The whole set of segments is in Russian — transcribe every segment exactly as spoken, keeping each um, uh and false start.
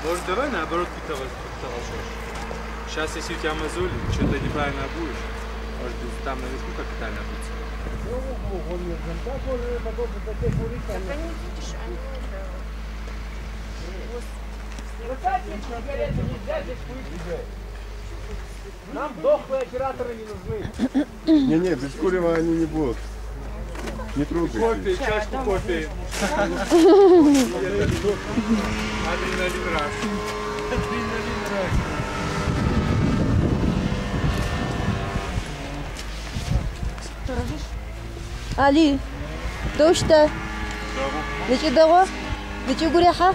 Может, давай наоборот питалась. Сейчас, если у тебя мозоль, что-то неправильно будешь, может быть, там наверху капитально будет. Нам дохлые операторы не нужны. Не-не, без курева они не будут. Не трогай. Кофе, чашку кофе. Адреналин раз. Адреналин раз. Ali, دوشتا ليش دعوة ليش يقولي ها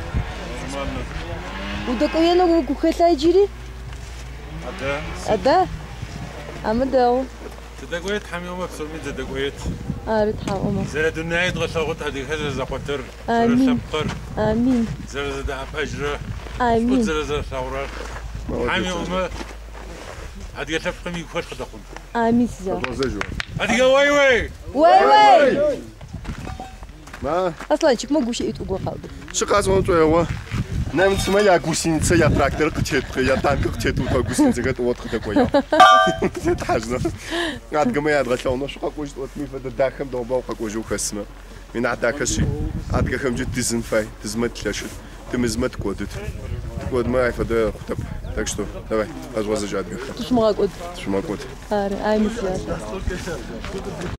ودكوينا وكوكلا يجري أدا أدا أما دعوة تدقويت حميومة بسومين تدقويت أريد حمومة زرد النهاية غصاغت هذه هذا زقطر آمين آمين زرد دعب أجر آمين زرد ثورة حميومة هذه تفهم يكفر خدقون آمين سيا هذه واي واي واي واي ما أصلاً شيء ما قوشي يتوقع قاعد شو قاسم توي هو نعم تسمع يا قوسين يا تراكتر قتيت يا تانك قتيت وتا قوسين زغت وات خدك ويا تحجنا قاعد كما يا دغلو شو قاكوش وات مي فد داخم دو باو قاكوجو خسمه من عداكشي عاد كم جت تزن فاي تزمت لاش تمزمت كودت كود ما يفدا خطب так что давай ажваза жадга شو ما قلت شو ما قلت آمين سيا